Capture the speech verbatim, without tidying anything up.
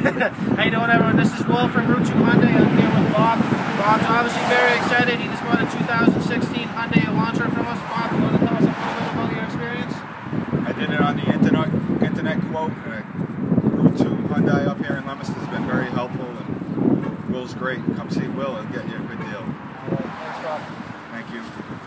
How you doing, everyone? This is Will from Route two Hyundai. I'm here with Bob. Bob's obviously very excited. He just bought a two thousand sixteen Hyundai Elantra from us. Bob, you want to tell us a little bit about your experience? I did it on the internet internet quote. Uh, Route two Hyundai up here in Leominster has been very helpful, and Will's great. Come see Will and get you a good deal. All right, thanks, Bob. Thank you.